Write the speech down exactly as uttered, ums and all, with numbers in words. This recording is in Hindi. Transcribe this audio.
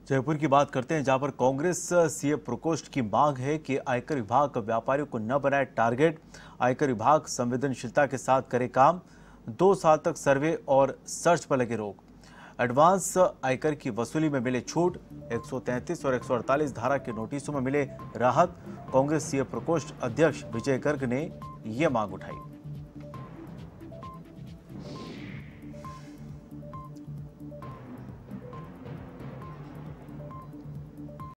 जयपुर की बात करते हैं, जहां पर कांग्रेस सीए प्रकोष्ठ की मांग है कि आयकर विभाग व्यापारियों को न बनाए टारगेट। आयकर विभाग संवेदनशीलता के साथ करे काम। दो साल तक सर्वे और सर्च पर लगे रोक। एडवांस आयकर की वसूली में मिले छूट। एक सौ तैंतीस और एक सौ अड़तालीस धारा के नोटिसों में मिले राहत। कांग्रेस सीए प्रकोष्ठ अध्यक्ष विजय गर्ग ने यह मांग उठाई।